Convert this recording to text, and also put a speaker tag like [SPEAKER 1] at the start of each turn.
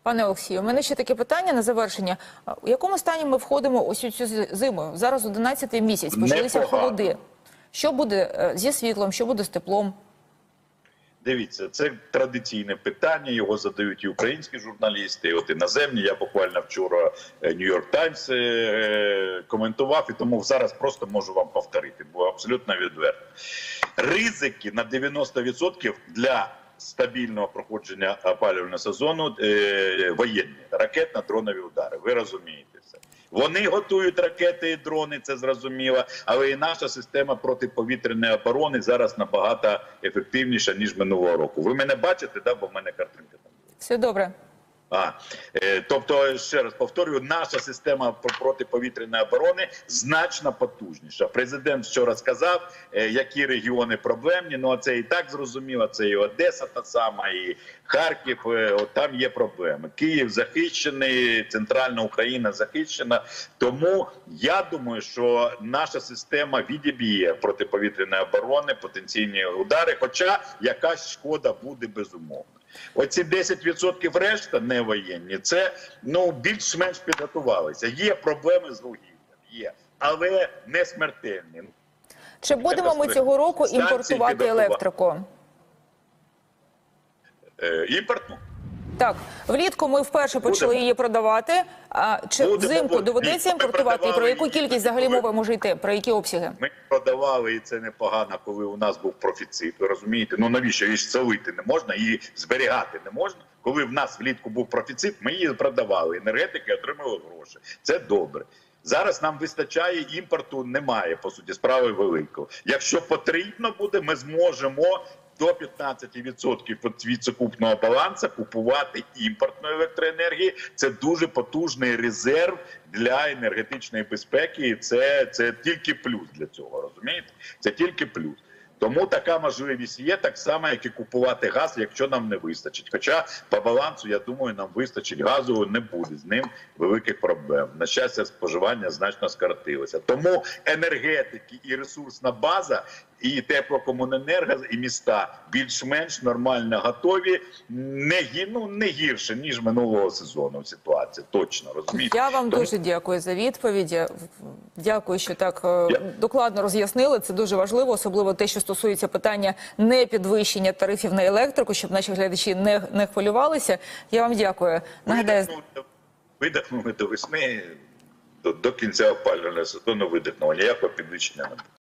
[SPEAKER 1] Пане Олексію, у мене ще таке питання на завершення. У якому стані ми входимо ось у цю зиму? Зараз 11-й місяць, почалися холоди. Що буде зі світлом, що буде з теплом?
[SPEAKER 2] Дивіться, це традиційне питання, його задають і українські журналісти, і от іноземні. Я буквально вчора Нью-Йорк Таймс коментував, і тому зараз просто можу вам повторити, бо абсолютно відверто. Ризики на 90% для стабільного проходження опалювального сезону воєнні, ракетно-дронові удари, ви розумієте це. Вони готують ракети і дрони, це зрозуміло, але і наша система протиповітряної оборони зараз набагато ефективніша, ніж минулого року. Ви мене бачите, да? Бо в мене картинка там.
[SPEAKER 1] Все добре.
[SPEAKER 2] Тобто, ще раз повторюю, наша система протиповітряної оборони значно потужніша. Президент вчора сказав, які регіони проблемні, ну а це і так зрозуміло, це і Одеса та сама, і Харків, там є проблеми. Київ захищений, центральна Україна захищена, тому я думаю, що наша система відіб'є протиповітряної оборони, потенційні удари, хоча якась шкода буде безумовно. Оці 10% решта не воєнні, це більш-менш підготувалися. Є проблеми з вугіллям, є, але не смертельні.
[SPEAKER 1] Чи будемо ми цього року імпортувати електрику?
[SPEAKER 2] Імпортну?
[SPEAKER 1] Так, влітку ми вперше почали її продавати. Чи взимку доведеться імпортувати? І про яку кількість взагалі мови може йти? Про які обсяги?
[SPEAKER 2] Ми продавали, і це непогано, коли у нас був профіцит. Ви розумієте? Ну навіщо? Її ж солити не можна, її зберігати не можна. Коли в нас влітку був профіцит, ми її продавали. Енергетики отримали гроші. Це добре. Зараз нам вистачає, імпорту немає, по суті, справи великого. Якщо потрібно буде, ми зможемо до 15% від сукупного балансу купувати імпортної електроенергії. Це дуже потужний резерв для енергетичної безпеки. І це тільки плюс для цього, розумієте? Це тільки плюс. Тому така можливість є, так само, як і купувати газ, якщо нам не вистачить. Хоча по балансу, я думаю, нам вистачить газу, не буде з ним великих проблем. На щастя, споживання значно скоротилося. Тому енергетики і ресурсна база, і теплокомуненерго, і міста більш-менш нормально готові, не гірше, ніж минулого сезону ситуація, точно, розумієте?
[SPEAKER 1] Я вам дуже дякую за відповіді. Дякую, що так докладно роз'яснили. Це дуже важливо, особливо те, що стосується питання непідвищення тарифів на електрику, щоб наші глядачі не хвилювалися. Я вам дякую. Нагадаю,
[SPEAKER 2] видихнули до весни, до кінця опалювального сезону видихнули. Ніякого підвищення не буде.